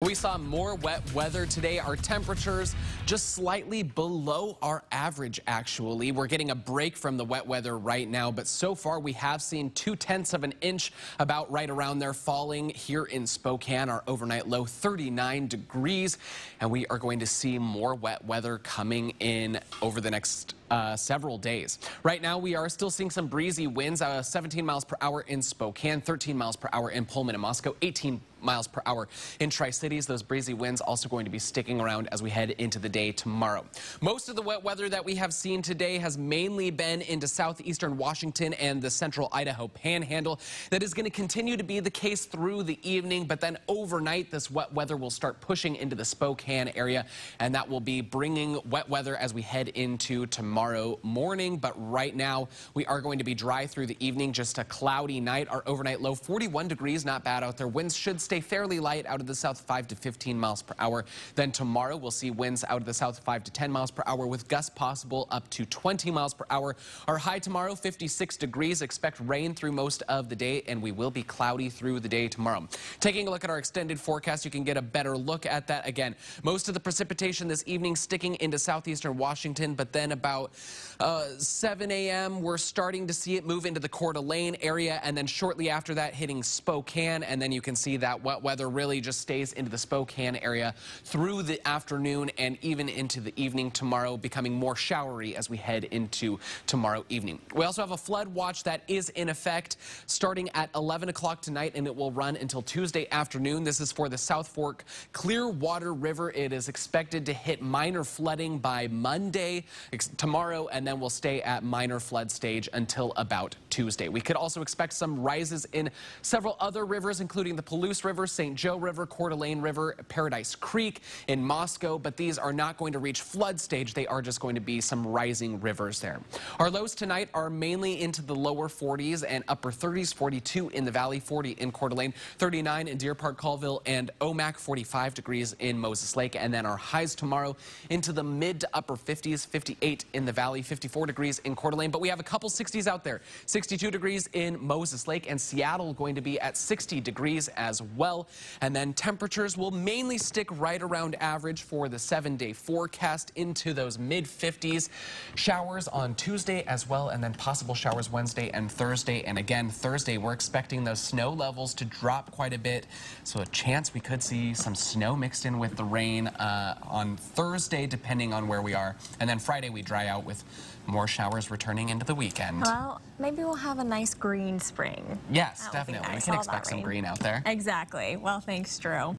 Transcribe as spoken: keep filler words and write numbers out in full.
We saw more wet weather today. Our temperatures just slightly below our average, actually. We're getting a break from the wet weather right now, but so far we have seen two tenths of an inch, about right around there, falling here in Spokane. Our overnight low thirty-nine degrees, and we are going to see more wet weather coming in over the next Uh, several days. Right now, we are still seeing some breezy winds, uh, seventeen miles per hour in Spokane, thirteen miles per hour in Pullman and Moscow, eighteen miles per hour in Tri-Cities. Those breezy winds also going to be sticking around as we head into the day tomorrow. Most of the wet weather that we have seen today has mainly been into southeastern Washington and the central Idaho panhandle. That is going to continue to be the case through the evening, but then overnight, this wet weather will start pushing into the Spokane area, and that will be bringing wet weather as we head into tomorrow. Tomorrow morning, but right now we are going to be dry through the evening. Just a cloudy night. Our overnight low forty-one degrees, not bad out there. Winds should stay fairly light out of the south, five to fifteen miles per hour. Then tomorrow we'll see winds out of the south, five to ten miles per hour, with gusts possible up to twenty miles per hour. Our high tomorrow, fifty-six degrees. Expect rain through most of the day, and we will be cloudy through the day tomorrow. Taking a look at our extended forecast, you can get a better look at that. Again, most of the precipitation this evening sticking into southeastern Washington, but then about Uh, seven A M we're starting to see it move into the Coeur d'Alene area, and then shortly after that hitting Spokane, and then you can see that wet weather really just stays into the Spokane area through the afternoon and even into the evening tomorrow, becoming more showery as we head into tomorrow evening. We also have a flood watch that is in effect starting at eleven o'clock tonight, and it will run until Tuesday afternoon. This is for the South Fork Clearwater River. It is expected to hit minor flooding by Monday, tomorrow, and then we'll stay at minor flood stage until about Tuesday. We could also expect some rises in several other rivers, including the Palouse River, Saint Joe River, Coeur d'Alene River, Paradise Creek in Moscow, but these are not going to reach flood stage. They are just going to be some rising rivers there. Our lows tonight are mainly into the lower forties and upper thirties, forty-two in the valley, forty in Coeur d'Alene, thirty-nine in Deer Park, Colville, and Omak, forty-five degrees in Moses Lake, and then our highs tomorrow into the mid to upper fifties, fifty-eight in the valley, fifty-four degrees in Coeur d'Alene, but we have a couple sixties out there. sixty-two degrees in Moses Lake, and Seattle going to be at sixty degrees as well. And then temperatures will mainly stick right around average for the seven-day forecast into those mid fifties. Showers on Tuesday as well, and then possible showers Wednesday and Thursday. And again, Thursday, we're expecting those snow levels to drop quite a bit, so a chance we could see some snow mixed in with the rain uh, on Thursday, depending on where we are. And then Friday, we dry out with more showers returning into the weekend. Well, maybe we'll have a nice green spring. Yes, that definitely. Nice. We can All expect some rain. green out there. Exactly. Well, thanks, Drew.